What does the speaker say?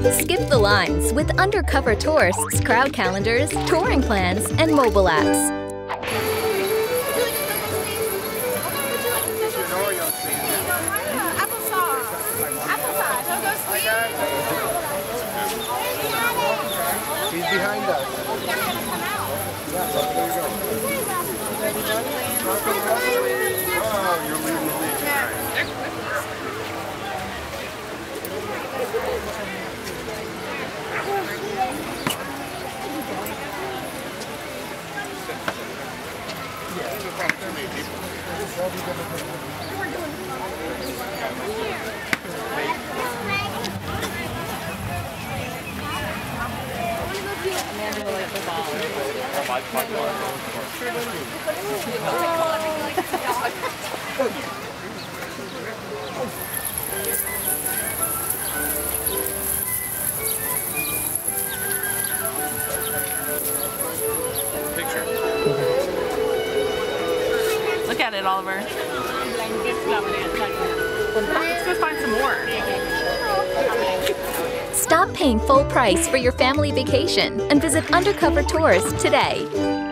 Skip the lines with Undercover Tourist's crowd calendars, touring plans, and mobile apps. He's behind us. Oh, you're leaving the beach. Look at it, Oliver. Let's go find some more. Stop paying full price for your family vacation and visit Undercover Tourist today.